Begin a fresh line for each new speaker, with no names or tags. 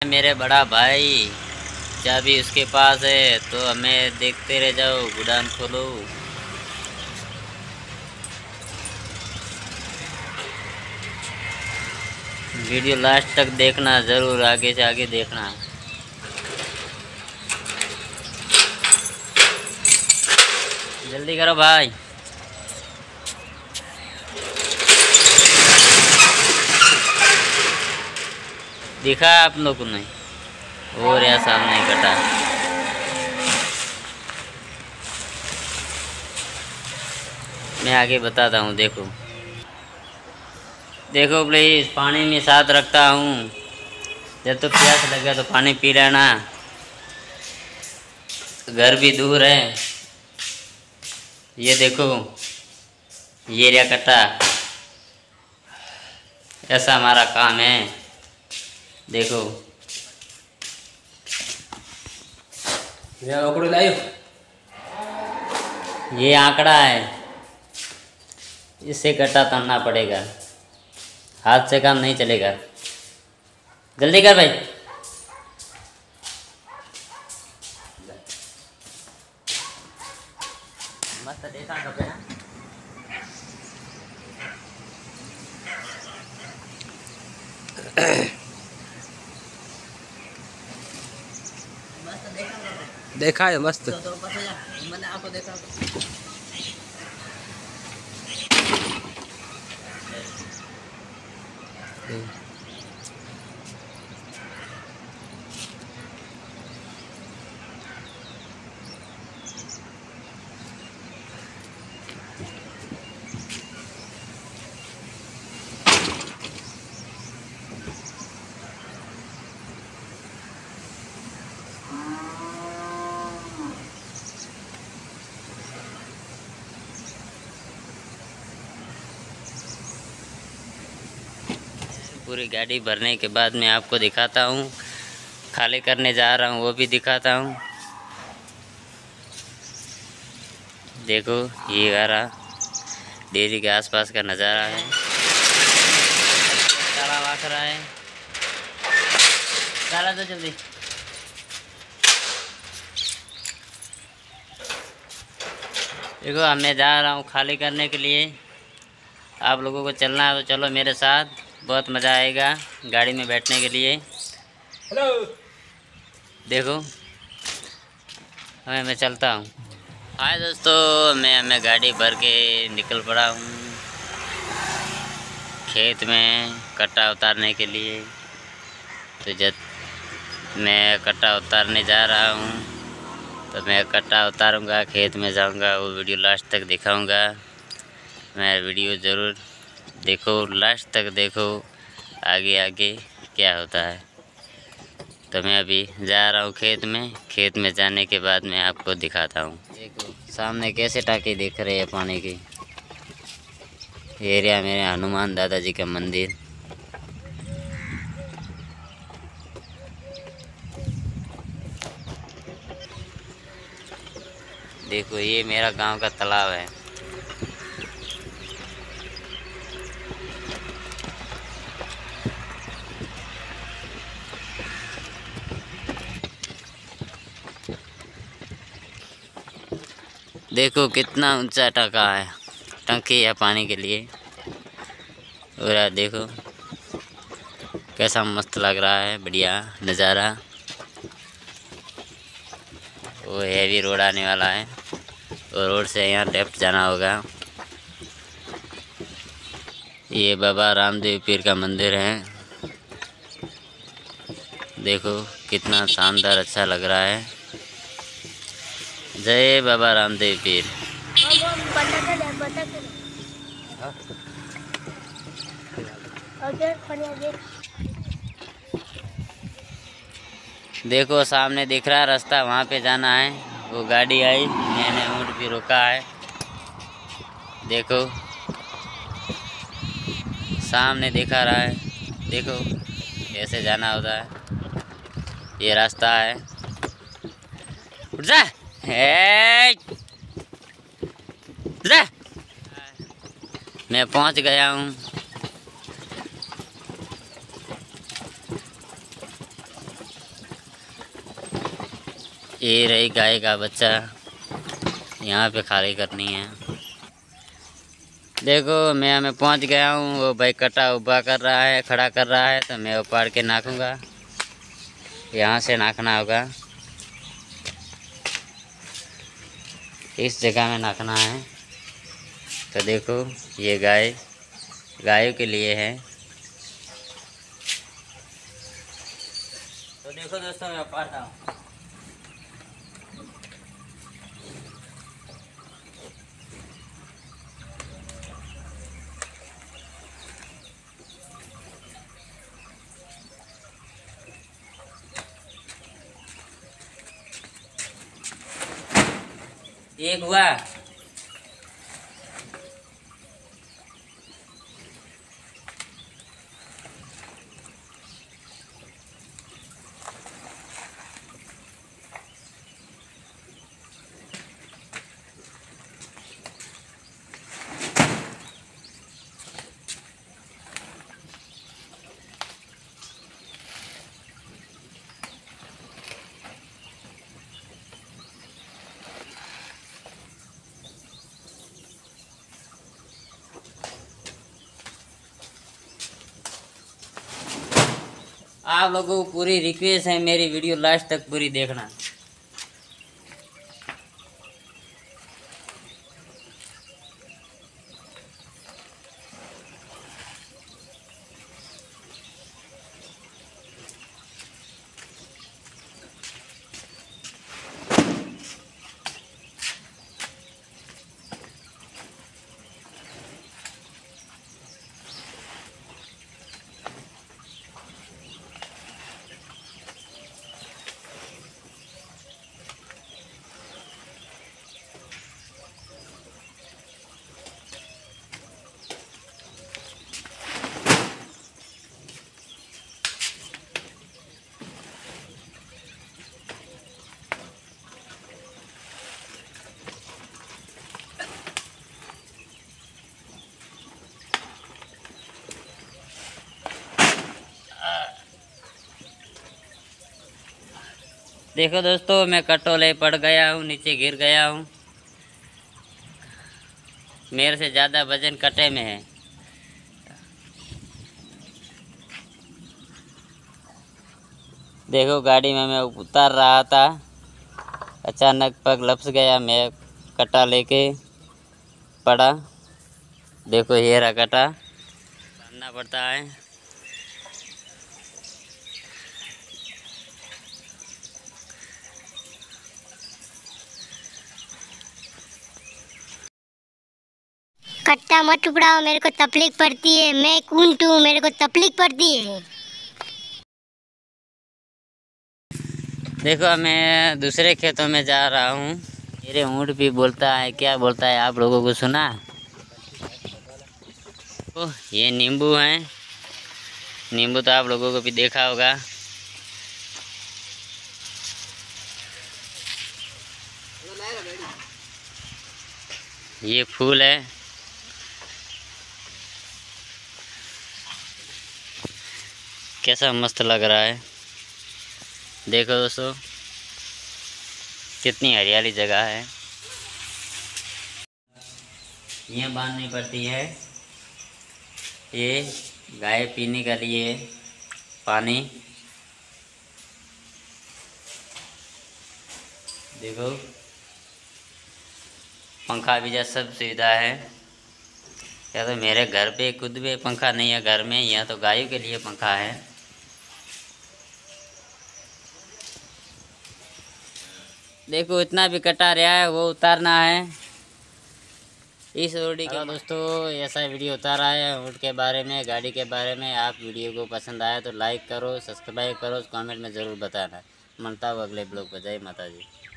मेरे बड़ा भाई चाबी उसके पास है तो हमें देखते रह जाओ, गुदाम खोलो। वीडियो लास्ट तक देखना ज़रूर, आगे से आगे देखना। जल्दी करो भाई। दिखा आप लोग को नहीं? और यार सामने ही कटा। मैं आगे बताता हूँ। देखो देखो प्लीज़, पानी में साथ रखता हूँ। जब तो प्यास लगे तो पानी पी लेना। घर भी दूर है। ये देखो, ये रहा कट्टा। ऐसा हमारा काम है। देखो ये आंकड़ा है, इससे कट्टा तनना पड़ेगा, हाथ से काम नहीं चलेगा। जल्दी कर भाई। मस्त देखा कपे ना।
देखा है मस्त।
मैंने आपको देखा। पूरी गाड़ी भरने के बाद मैं आपको दिखाता हूँ। खाली करने जा रहा हूँ, वो भी दिखाता हूँ। देखो ये गारा डेयरी के आसपास का नज़ारा है। ताला वाख रहा है, ताला दो जल्दी। देखो मैं जा रहा हूँ खाली करने के लिए। आप लोगों को चलना है तो चलो मेरे साथ, बहुत मज़ा आएगा गाड़ी में बैठने के लिए।
हेलो
देखो मैं चलता हूँ। हाय दोस्तों, मैं गाड़ी भर के निकल पड़ा हूँ खेत में कट्टा उतारने के लिए। तो जब मैं कट्टा उतारने जा रहा हूँ तो मैं कट्टा उतारूँगा, खेत में जाऊँगा, वो वीडियो लास्ट तक दिखाऊँगा। मैं वीडियो ज़रूर देखो, लास्ट तक देखो, आगे आगे क्या होता है। तो मैं अभी जा रहा हूँ खेत में। खेत में जाने के बाद मैं आपको दिखाता हूँ। देखो सामने कैसे टाँके दिख रहे हैं पानी की। एरिया मेरे हनुमान दादाजी का मंदिर। देखो ये मेरा गांव का तालाब है। देखो कितना ऊंचा टाका है, टंकी है पानी के लिए। और यार देखो कैसा मस्त लग रहा है, बढ़िया नज़ारा। वो हैवी रोड आने वाला है और रोड से यहाँ लेफ्ट जाना होगा। ये बाबा रामदेव पीर का मंदिर है। देखो कितना शानदार अच्छा लग रहा है। जय बाबा रामदेव पीर। देखो सामने दिख रहा है रास्ता, वहाँ पे जाना है। वो गाड़ी आई, मैंने ऊँट भी रोका है। देखो सामने दिखा रहा है, देखो कैसे जाना होता है। ये रास्ता है। उठ जा, जा। मैं पहुंच गया हूं। ये रही गाय का बच्चा, यहाँ पे खाली करनी है। देखो मैं पहुँच गया हूँ। वो भाई कटा उबा कर रहा है, खड़ा कर रहा है, तो मैं उपाड़ के नाखूँगा। यहाँ से नाखना होगा, इस जगह में नाखना है। तो देखो ये गायों के लिए है। तो देखो दोस्तों मैं उपाड़ता हूँ। एक हुआ। आप लोगों को पूरी रिक्वेस्ट है, मेरी वीडियो लास्ट तक पूरी देखना। देखो दोस्तों मैं कटोले पड़ गया हूँ, नीचे गिर गया हूँ। मेरे से ज़्यादा वजन कटे में है। देखो गाड़ी में मैं उतार रहा था, अचानक पग लपस गया, मैं कटा लेके पड़ा। देखो ये रहा कटा, बांधना पड़ता है।
कट्टा मत टुकड़ाओ, मेरे को तकलीफ पड़ती है। मैं कूंट हूँ, मेरे को तकलीफ पड़ती है।
देखो मैं दूसरे खेतों में जा रहा हूँ। मेरे ऊँट भी बोलता है, क्या बोलता है आप लोगों को सुना? तो ये नींबू हैं, नींबू तो आप लोगों को भी देखा होगा। ये फूल है, कैसा मस्त लग रहा है। देखो दोस्तों कितनी हरियाली जगह है। ये बांधनी पड़ती है, ये गाय पीने के लिए पानी। देखो पंखा भी जैसा सब सुविधा है। या तो मेरे घर पे खुद भी पंखा नहीं है घर में, यहाँ तो गायों के लिए पंखा है। देखो इतना भी कटा रहा है, वो उतारना है इस रोडी के। दोस्तों ऐसा वीडियो उतारा है ऊँट के बारे में, गाड़ी के बारे में। आप वीडियो को पसंद आया तो लाइक करो, सब्सक्राइब करो, कमेंट में ज़रूर बताना। मिलता हूँ अगले ब्लॉग पर। जय माता जी।